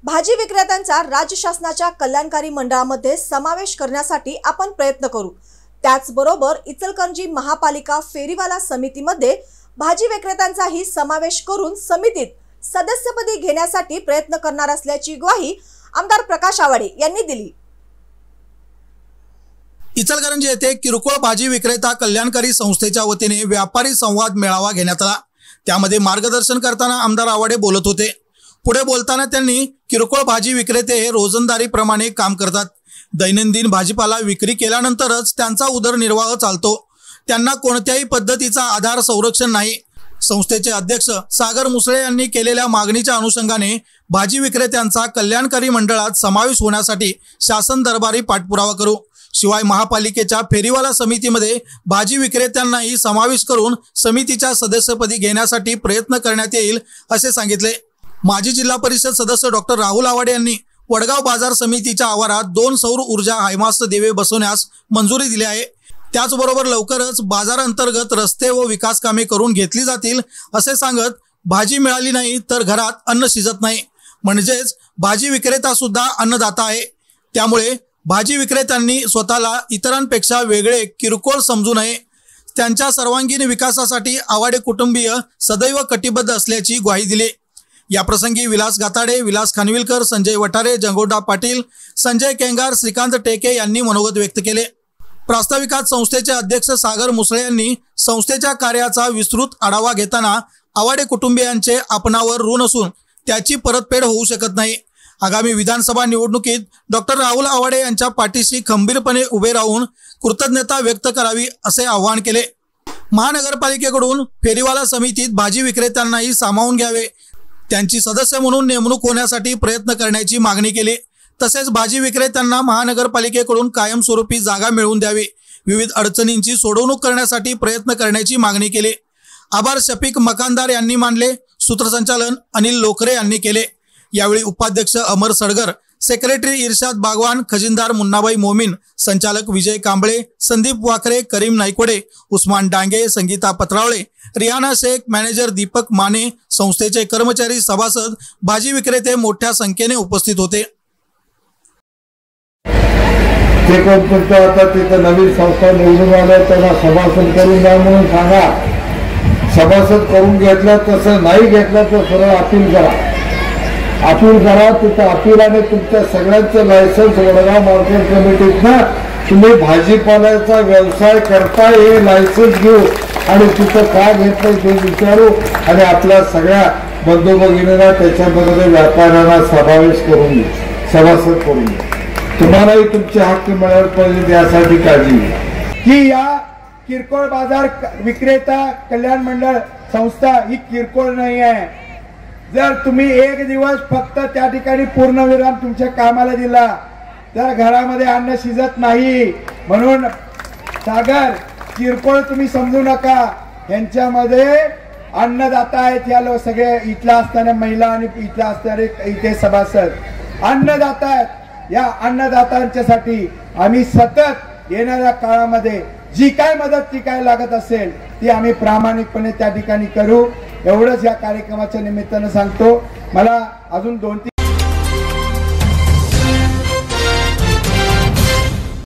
भाजी विक्रेत्यांचा राज्य शासनाच्या कल्याणकारी मंडळामध्ये समावेश करण्यासाठी आपण प्रयत्न करू। त्याचबरोबर इचलकरंजी महापालिका फेरीवाला समितीमध्ये भाजी विक्रेत्यांचाही समावेश करून समितीत सदस्यपदी घेण्यासाठी प्रयत्न करणार असल्याची ग्वाही आमदार प्रकाश आवाडे यांनी दिली। इचलकरंजी येथे किरकोळ भाजी विक्रेता कल्याणकारी संस्थेच्या वतीने व्यापारी संवाद मेळावा घेण्यात आला। त्यामध्ये मार्गदर्शन करताना आमदार आवाडे बोलत होते। पुढे बोलताना त्यांनी किरकोळ भाजी विक्रेते हे रोजंदारीप्रमाणे काम करतात। दैनंदिन भाजीपाला विक्री केल्यानंतरच त्यांचा उदरनिर्वाह चालतो। त्यांना कोणत्याही पद्धतीचा आधार संरक्षण नाही। संस्थेचे अध्यक्ष सागर मुसळे यांनी केलेल्या मागणीच्या अनुषंगाने भाजी विक्रेत्यांचा कल्याणकारी मंडळात समावेश होण्यासाठी शासन दरबारी पाठपुरावा करू। शिवाय महापालिकेच्या फेरीवाला समितीमध्ये भाजी विक्रेत्यांनाही समावेश करून समितीच्या सदस्यपदी घेण्यासाठी प्रयत्न करण्यात येईल असे सांगितले। माजी जिल्हा परिषद सदस्य डॉक्टर राहुल आवाडे यांनी वडगाव बाजार समितीच्या आवारात 2 सौर ऊर्जा हायमास्ट दिवे बसवण्यास मंजुरी दिली आहे। त्याचबरोबर लवकरच बाजारांतर्गत रस्ते व विकास कामे करून घेतली जातील असे सांगत भाजी मिळाली नाही तर घरात अन्न शिजत नाही, म्हणजेच भाजी विक्रेता सुद्धा अन्नदाता आहे। त्यामुळे भाजी विक्रेत्यांनी स्वतःला इतरांपेक्षा वेगळे किरकोळ समजू नये। त्यांच्या सर्वांगीण विकासासाठी आवाडे कुटुंबीय सदैव कटिबद्ध असल्याची ग्वाही दिली। या प्रसंगी विलास गाताडे, विलास खानविलकर, संजय वटारे, जंगोडा पाटील, संजय केंगार, श्रीकांत टेके यांनी मनोगत व्यक्त केले। प्रास्ताविकात संस्थेचे अध्यक्ष सागर मुसळे यांनी संस्थेच्या कार्याचा विस्तृत आढावा घेताना आवाडे कुटुंबियांचे आपणावर ऋण असून त्याची परतफेड होऊ शकत नाही। आगामी विधानसभा निवडणुकीत डॉक्टर राहुल आवाडे यांच्या पाठीशी खंबीरपणे उभे राहून कृतज्ञता व्यक्त करावी असे आवाहन केले। महानगरपालिकेकडून फेरीवाला समितीत भाजी विक्रेत्यांनाही सामावून घ्यावे, त्यांची सदस्य म्हणून नेमणूक होण्यासाठी प्रयत्न करण्याची मागणी केली। तसेच भाजी विक्रेत्यांना महानगरपालिकेकडून कायमस्वरूपी जागा मिळवून द्यावी, विविध अडचणींची सोडवणूक करण्यासाठी प्रयत्न करण्याची मागणी केली। आभार शफीक मकानदार यांनी मानले। सूत्रसंचालन अनिल लोकरे यांनी केले। यावेळी उपाध्यक्ष अमर सडगर, सेक्रेटरी इर्शाद बागवान, खजिनदार मुन्नाबाई मोमीन, संचालक विजय कांबळे, संदीप वाकरे, करीम नाईकोडे, उस्मान डांगे, संगीता पत्रावळे, रिहाना शेख, मॅनेजर दीपक माने, संस्थेचे कर्मचारी, सभासद, भाजी विक्रेते मोठ्या संख्येने उपस्थित होते। आता तिथं नवीन संस्था निवडून आल्या त्यांना सभासद करून द्या म्हणून सांगा। सभासद करून घेतला तसं नाही घेतला तर सरळ अपील करा। अपील करा, तिथं अपीलाने तुमच्या सगळ्यांचं लायसन्स वडगाव मार्केट कमिटीतनं तुम्ही भाजीपाल्याचा व्यवसाय करता हे लायसन्स घेऊ आणि तिथं काय घेतलं ते विचारू आणि आपल्या सगळ्या बंधू भगिनींना त्याच्यामध्ये व्यापाऱ्यांना समावेश करून घेऊ, सभासद करून घेऊ। तुम्हालाही तुमचे हक्क मिळाले पाहिजे यासाठी काळजी घ्या की या किरकोळ बाजार विक्रेता कल्याण मंडळ संस्था ही किरकोळ नाही आहे। जर तुम्ही एक दिवस फक्त त्या ठिकाणी पूर्णविराम तुमच्या कामाला दिला तर घरामध्ये अन्न शिजत नाही। म्हणून सागर किरकोळ तुम्ही समजू नका, यांच्यामध्ये अन्नदाता आहेत या लोक सगळे, इथला असणाऱ्या महिला आणि इथला असणारे इथे सभासद अन्नदाता आहेत। या अन्नदातांच्यासाठी आम्ही सतत येणाऱ्या काळामध्ये जी काय मदत ती काय लागत असेल ती आम्ही प्रामाणिकपणे त्या ठिकाणी करू, एवढंच या कार्यक्रमाच्या निमित्तानं सांगतो। मला अजून 2-3